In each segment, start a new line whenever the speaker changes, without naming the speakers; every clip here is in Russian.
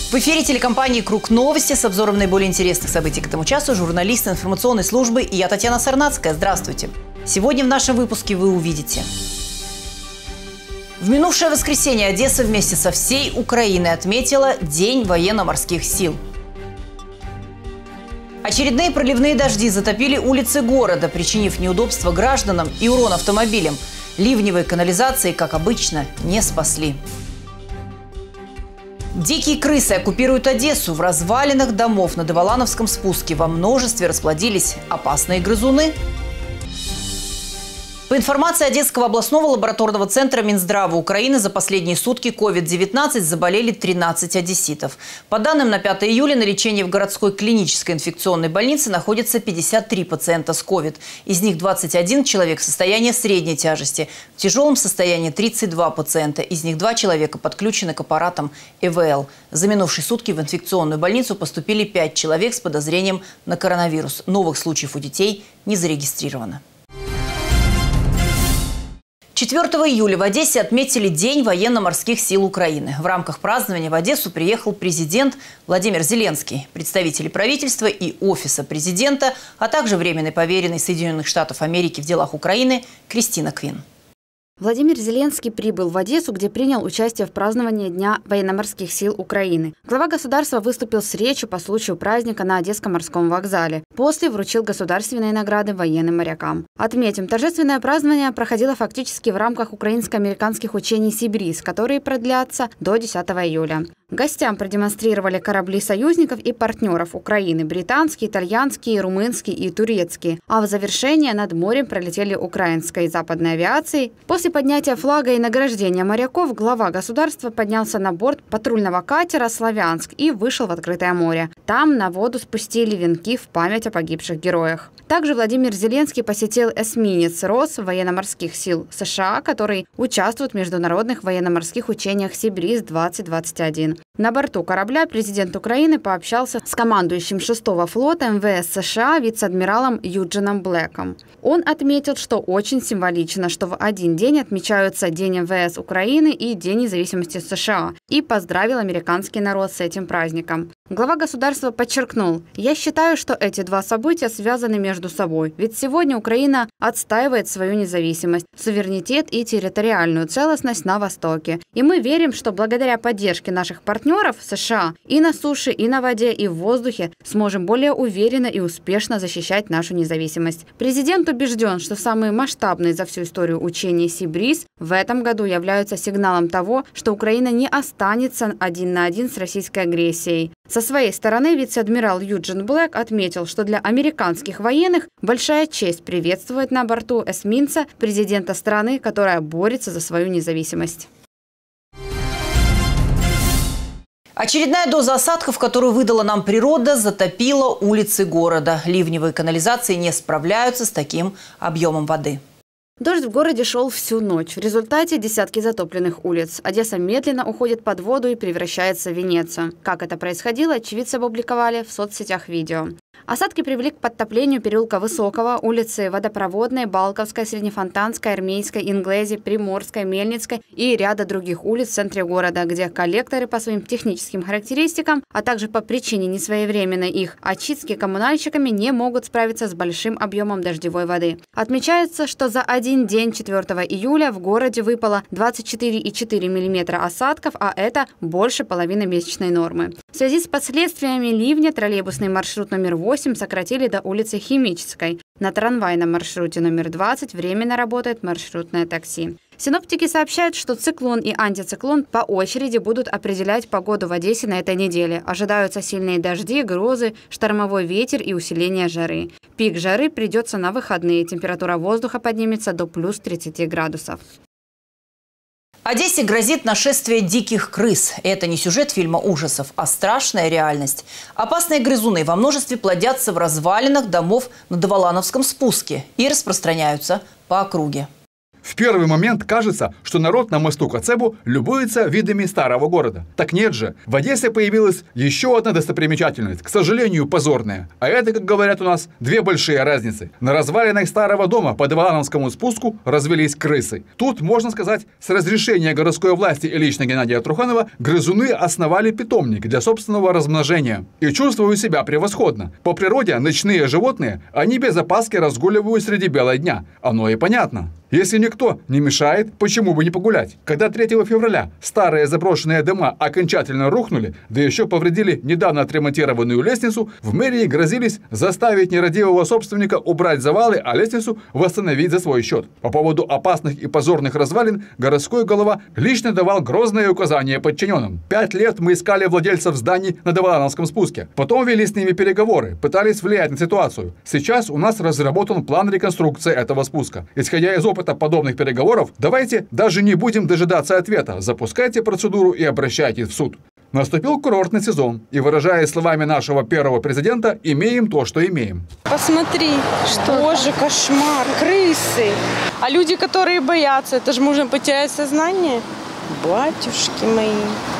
В эфире телекомпании «Круг новости» с обзором наиболее интересных событий к этому часу журналист информационной службы и я, Татьяна Сарнацкая. Здравствуйте. Сегодня в нашем выпуске вы увидите. В минувшее воскресенье Одесса вместе со всей Украиной отметила День военно-морских сил. Очередные проливные дожди затопили улицы города, причинив неудобства гражданам и урон автомобилям. Ливневые канализации, как обычно, не спасли. Дикие крысы оккупируют Одессу. В развалинах домов на Деволановском спуске во множестве расплодились опасные грызуны. По информации Одесского областного лабораторного центра Минздрава Украины, за последние сутки COVID-19 заболели 13 одесситов. По данным на 5 июля на лечении в городской клинической инфекционной больнице находится 53 пациента с COVID. Из них 21 человек в состоянии средней тяжести. В тяжелом состоянии 32 пациента. Из них 2 человека подключены к аппаратам ЭВЛ. За минувшие сутки в инфекционную больницу поступили 5 человек с подозрением на коронавирус. Новых случаев у детей не зарегистрировано. 4 июля в Одессе отметили День военно-морских сил Украины. В рамках празднования в Одессу приехал президент Владимир Зеленский, представители правительства и офиса президента, а также временный поверенный Соединенных Штатов Америки в делах Украины Кристина Квин.
Владимир Зеленский прибыл в Одессу, где принял участие в праздновании Дня военно-морских сил Украины. Глава государства выступил с речью по случаю праздника на Одесском морском вокзале. После вручил государственные награды военным морякам. Отметим, торжественное празднование проходило фактически в рамках украинско-американских учений «Сибриз», которые продлятся до 10 июля. Гостям продемонстрировали корабли союзников и партнеров Украины – британские, итальянские, румынские и турецкие. А в завершение над морем пролетели украинской и западной авиацией. После поднятия флага и награждения моряков глава государства поднялся на борт патрульного катера «Славянск» и вышел в открытое море. Там на воду спустили венки в память о погибших героях. Также Владимир Зеленский посетил эсминец «Росс» военно-морских сил США, который участвует в международных военно-морских учениях «Сибриз-2021». На борту корабля президент Украины пообщался с командующим 6-го флота МВС США вице-адмиралом Юджином Блэком. Он отметил, что очень символично, что в один день отмечаются День МВС Украины и День независимости США, и поздравил американский народ с этим праздником. Глава государства подчеркнул: «Я считаю, что эти два события связаны между собой, ведь сегодня Украина отстаивает свою независимость, суверенитет и территориальную целостность на Востоке. И мы верим, что благодаря поддержке наших партнеров США и на суше, и на воде, и в воздухе сможем более уверенно и успешно защищать нашу независимость». Президент убежден, что самые масштабные за всю историю учения «Сибриз» в этом году являются сигналом того, что Украина не останется один на один с российской агрессией. Со своей стороны вице-адмирал Юджин Блэк отметил, что для американских военных большая честь приветствовать на борту эсминца президента страны, которая борется за свою независимость.
Очередная доза осадков, которую выдала нам природа, затопила улицы города. Ливневые канализации не справляются с таким объемом воды.
Дождь в городе шел всю ночь. В результате десятки затопленных улиц. Одесса медленно уходит под воду и превращается в Венецию. Как это происходило, очевидцы опубликовали в соцсетях видео. Осадки привели к подтоплению переулка Высокого, улицы Водопроводной, Балковской, Среднефонтанской, Армейской, Инглези, Приморской, Мельницкой и ряда других улиц в центре города, где коллекторы по своим техническим характеристикам, а также по причине несвоевременной их очистки коммунальщиками не могут справиться с большим объемом дождевой воды. Отмечается, что за один день 4 июля в городе выпало 24,4 мм осадков, а это больше половины месячной нормы. В связи с последствиями ливня троллейбусный маршрут номер 8 сократили до улицы Химической. На трамвайном маршруте номер 20 временно работает маршрутное такси. Синоптики сообщают, что циклон и антициклон по очереди будут определять погоду в Одессе на этой неделе. Ожидаются сильные дожди, грозы, штормовой ветер и усиление жары. Пик жары придется на выходные. Температура воздуха поднимется до плюс 30 градусов.
Одессе грозит нашествие диких крыс. Это не сюжет фильма ужасов, а страшная реальность. Опасные грызуны во множестве плодятся в развалинах домов на Деволановском спуске и распространяются по округе.
В первый момент кажется, что народ на мосту Коцебу любуется видами старого города. Так нет же. В Одессе появилась еще одна достопримечательность, к сожалению, позорная. А это, как говорят у нас, две большие разницы. На развалинах старого дома по Деволановскому спуску развелись крысы. Тут, можно сказать, с разрешения городской власти и лично Геннадия Труханова грызуны основали питомник для собственного размножения. И чувствую себя превосходно. По природе ночные животные, они без опаски разгуливают среди бела дня. Оно и понятно. Если никто не мешает, почему бы не погулять? Когда 3 февраля старые заброшенные дома окончательно рухнули, да еще повредили недавно отремонтированную лестницу, в мэрии грозились заставить нерадивого собственника убрать завалы, а лестницу восстановить за свой счет. По поводу опасных и позорных развалин городской голова лично давал грозные указания подчиненным. 5 лет мы искали владельцев зданий на Деволановском спуске. Потом вели с ними переговоры, пытались влиять на ситуацию. Сейчас у нас разработан план реконструкции этого спуска. Исходя из опыта подобных переговоров, давайте даже не будем дожидаться ответа. Запускайте процедуру и обращайтесь в суд. Наступил курортный сезон, и, выражаясь словами нашего первого президента, имеем то, что имеем.
Посмотри, что же кошмар, крысы. А люди, которые боятся, это же можно потерять сознание. Батюшки мои,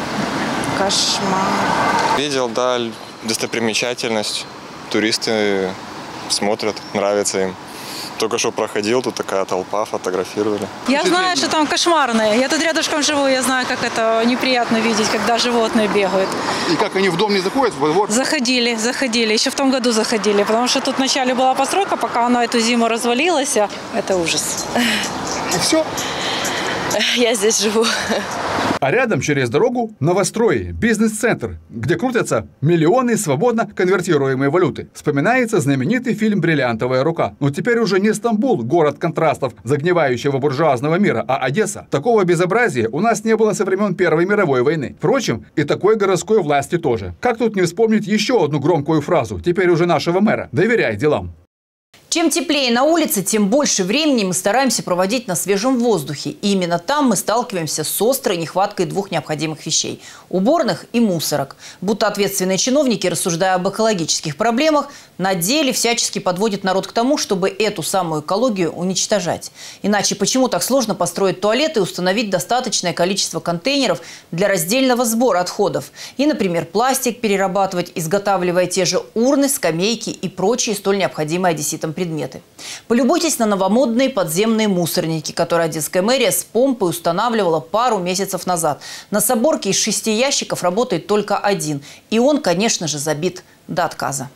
кошмар.
Видел, да, достопримечательность. Туристы смотрят, нравится им. Только что проходил, тут такая толпа, фотографировали.
Я знаю, что там кошмарное. Я тут рядышком живу, я знаю, как это неприятно видеть, когда животные бегают.
И как они в дом не заходят? Во двор?
Заходили. Еще в том году заходили, потому что тут вначале была постройка, пока она эту зиму развалилась. Это ужас.
И все?
Я здесь живу.
А рядом, через дорогу, новострои, бизнес-центр, где крутятся миллионы свободно конвертируемой валюты. Вспоминается знаменитый фильм «Бриллиантовая рука». Но теперь уже не Стамбул, город контрастов загнивающего буржуазного мира, а Одесса. Такого безобразия у нас не было со времен Первой мировой войны. Впрочем, и такой городской власти тоже. Как тут не вспомнить еще одну громкую фразу, теперь уже нашего мэра: «Доверяй делам».
Чем теплее на улице, тем больше времени мы стараемся проводить на свежем воздухе. И именно там мы сталкиваемся с острой нехваткой двух необходимых вещей – уборных и мусорок. Будто ответственные чиновники, рассуждая об экологических проблемах, на деле всячески подводят народ к тому, чтобы эту самую экологию уничтожать. Иначе почему так сложно построить туалеты и установить достаточное количество контейнеров для раздельного сбора отходов? И, например, пластик перерабатывать, изготавливая те же урны, скамейки и прочие столь необходимые одесситам предметы. Полюбуйтесь на новомодные подземные мусорники, которые одесская мэрия с помпой устанавливала пару месяцев назад. На соборке из 6 ящиков работает только один. И он, конечно же, забит до отказа.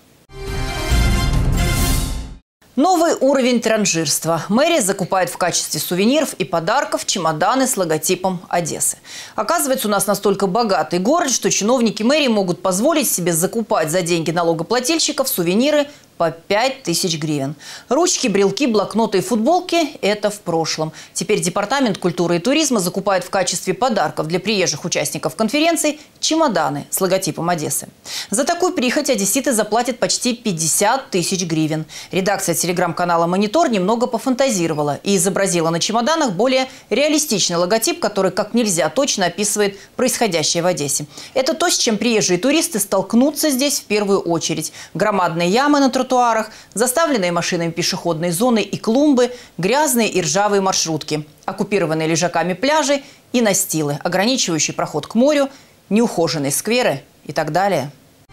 Новый уровень транжирства. Мэрия закупает в качестве сувениров и подарков чемоданы с логотипом Одессы. Оказывается, у нас настолько богатый город, что чиновники мэрии могут позволить себе закупать за деньги налогоплательщиков сувениры по 5000 гривен. Ручки, брелки, блокноты и футболки – это в прошлом. Теперь Департамент культуры и туризма закупает в качестве подарков для приезжих участников конференций чемоданы с логотипом Одессы. За такую прихоть одесситы заплатят почти 50 000 гривен. Редакция телеграм-канала «Монитор» немного пофантазировала и изобразила на чемоданах более реалистичный логотип, который как нельзя точно описывает происходящее в Одессе. Это то, с чем приезжие туристы столкнутся здесь в первую очередь. Громадные ямы на тротуарах, заставленные машинами пешеходные зоны и клумбы, грязные и ржавые маршрутки, оккупированные лежаками пляжи и настилы, ограничивающие проход к морю, неухоженные скверы и так далее.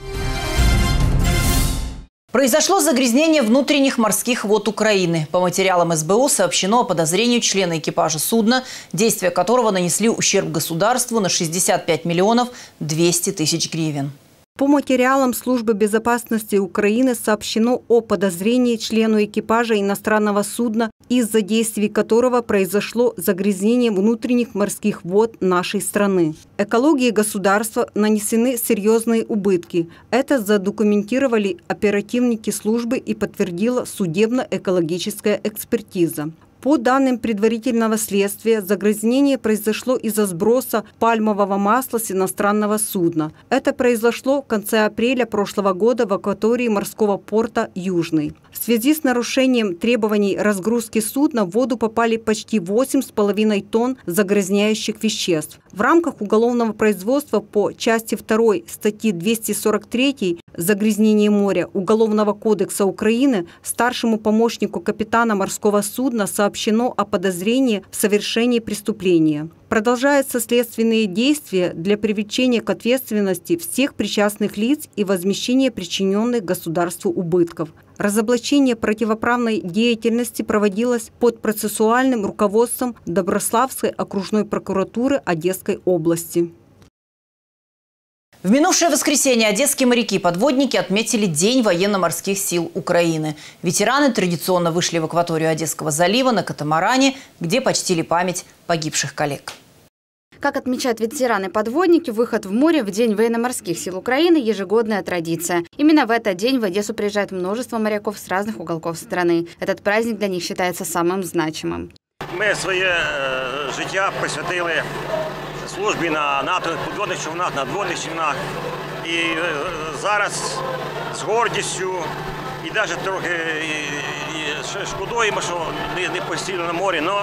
Произошло загрязнение внутренних морских вод Украины. По материалам СБУ сообщено о подозрении члена экипажа судна, действия которого нанесли ущерб государству на 65 200 000 гривен.
По материалам Службы безопасности Украины сообщено о подозрении члену экипажа иностранного судна, из-за действий которого произошло загрязнение внутренних морских вод нашей страны. Экологии государства нанесены серьезные убытки. Это задокументировали оперативники службы и подтвердила судебно-экологическая экспертиза. По данным предварительного следствия, загрязнение произошло из-за сброса пальмового масла с иностранного судна. Это произошло в конце апреля прошлого года в акватории морского порта Южный. В связи с нарушением требований разгрузки судна в воду попали почти 8,5 тонн загрязняющих веществ. В рамках уголовного производства по части 2 статьи 243 «Загрязнение моря» Уголовного кодекса Украины старшему помощнику капитана морского судна сообщили сообщено о подозрении в совершении преступления. Продолжаются следственные действия для привлечения к ответственности всех причастных лиц и возмещения причиненных государству убытков. Разоблачение противоправной деятельности проводилось под процессуальным руководством Доброславской окружной прокуратуры Одесской области.
В минувшее воскресенье одесские моряки-подводники отметили День военно-морских сил Украины. Ветераны традиционно вышли в акваторию Одесского залива на катамаране, где почтили память погибших коллег.
Как отмечают ветераны-подводники, выход в море в День военно-морских сил Украины – ежегодная традиция. Именно в этот день в Одессу приезжает множество моряков с разных уголков страны. Этот праздник для них считается самым значимым.
Мы своє життя присвятили службі на натових підводних човнах, надводних човнах. І зараз з гордістю і навіть трохи шкодуємо, що не постійно на морі, але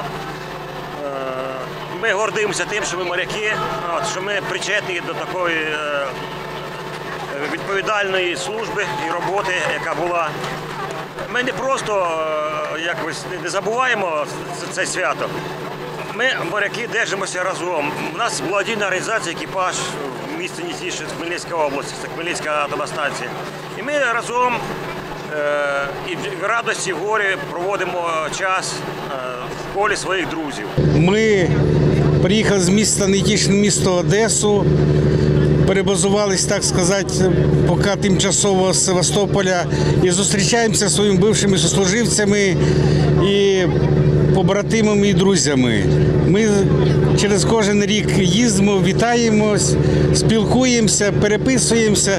ми гордимося тим, що ми моряки, що ми причетні до такої відповідальної служби і роботи, яка була. Ми не просто якось не забуваємо це свято. Ми, моряки, держимося разом. У нас благодійна організація «Екіпаж» в місті Нітіше, Хмельницька область, це Хмельницька атомна станція. І ми разом і в радості, і в горі проводимо час в колі своїх друзів.
Ми приїхали з міста Нітіше, місто Одесу, перебазувалися, так сказати, поки тимчасово з Севастополя і зустрічаємося зі своїми бившими сослуживцями і побратимами і друзями. Ми через кожен рік їздимо, вітаємось, спілкуємося, переписуємося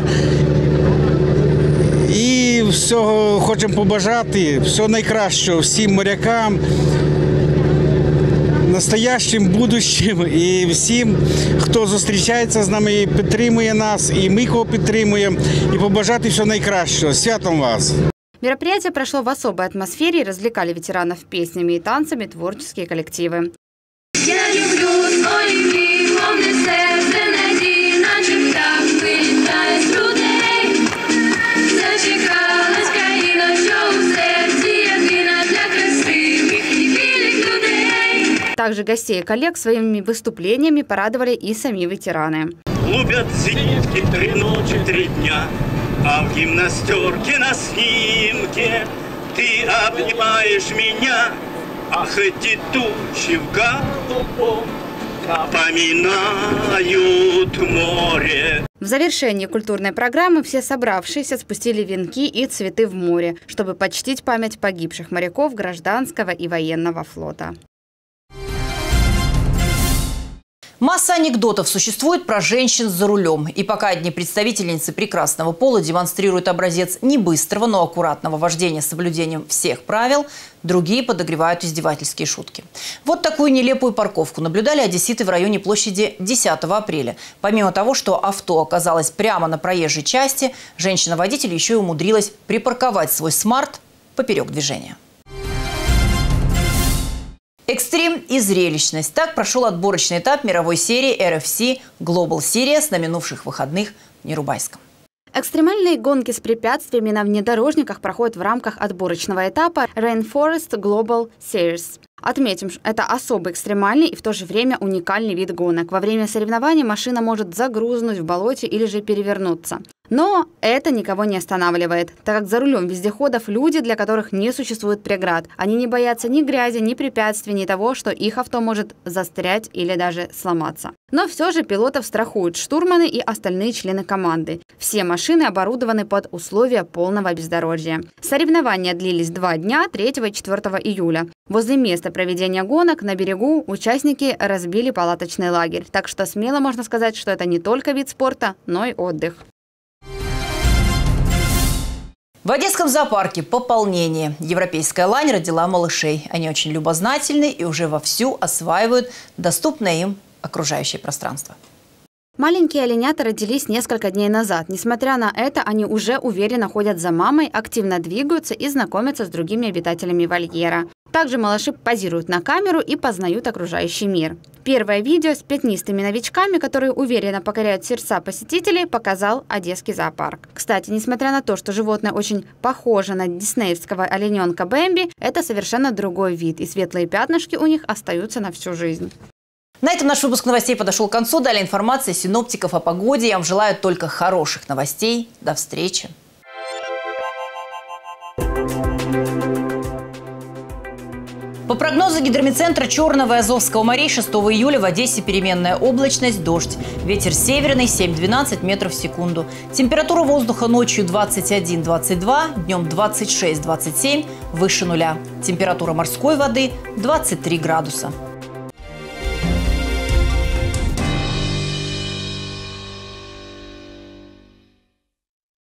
і всього хочемо побажати, всього найкращого всім морякам, настоящим, будущим і всім, хто зустрічається з нами і підтримує нас, і ми кого підтримуємо, і побажати всього найкращого. Святом вас!
Мероприятие прошло в особой атмосфере и развлекали ветеранов песнями и танцами творческие коллективы.
Я люблю свой мир, главное сердце найди, наче птах вилітає з людей. Зачекалась країна, що у серці єдина для красивих і білих людей.
Также гостей и коллег своими выступлениями порадовали и сами ветераны.
Лупят зенитки 3 ночи, 3 дня. А в гимнастерке на снимке ты обнимаешь меня, ах, эти тучи в голубом напоминают море.
В завершении культурной программы все собравшиеся спустили венки и цветы в море, чтобы почтить память погибших моряков гражданского и военного флота.
Масса анекдотов существует про женщин за рулем. И пока одни представительницы прекрасного пола демонстрируют образец не быстрого, но аккуратного вождения с соблюдением всех правил, другие подогревают издевательские шутки. Вот такую нелепую парковку наблюдали одесситы в районе площади 10 апреля. Помимо того, что авто оказалось прямо на проезжей части, женщина-водитель еще и умудрилась припарковать свой смарт поперек движения. Экстрим и зрелищность. Так прошел отборочный этап мировой серии RFC Global Series на минувших выходных в Нерубайском.
Экстремальные гонки с препятствиями на внедорожниках проходят в рамках отборочного этапа Rainforest Global Series. Отметим, это особо экстремальный и в то же время уникальный вид гонок. Во время соревнований машина может загрузнуть в болоте или же перевернуться. Но это никого не останавливает, так как за рулем вездеходов люди, для которых не существует преград. Они не боятся ни грязи, ни препятствий, ни того, что их авто может застрять или даже сломаться. Но все же пилотов страхуют штурманы и остальные члены команды. Все машины оборудованы под условия полного бездорожья. Соревнования длились 2 дня, 3 и 4 июля. Возле места проведения гонок на берегу участники разбили палаточный лагерь. Так что смело можно сказать, что это не только вид спорта, но и отдых.
В Одесском зоопарке пополнение. Европейская лань родила малышей. Они очень любознательны и уже вовсю осваивают доступное им окружающее пространство.
Маленькие оленята родились несколько дней назад. Несмотря на это, они уже уверенно ходят за мамой, активно двигаются и знакомятся с другими обитателями вольера. Также малыши позируют на камеру и познают окружающий мир. Первое видео с пятнистыми новичками, которые уверенно покоряют сердца посетителей, показал Одесский зоопарк. Кстати, несмотря на то, что животное очень похоже на диснеевского олененка Бэмби, это совершенно другой вид, и светлые пятнышки у них остаются на всю жизнь.
На этом наш выпуск новостей подошел к концу. Далее информация синоптиков о погоде. Я вам желаю только хороших новостей. До встречи. По прогнозу гидромедцентра Черного и Азовского морей 6 июля в Одессе переменная облачность, дождь. Ветер северный 7-12 метров в секунду. Температура воздуха ночью 21-22, днем 26-27, выше нуля. Температура морской воды 23 градуса.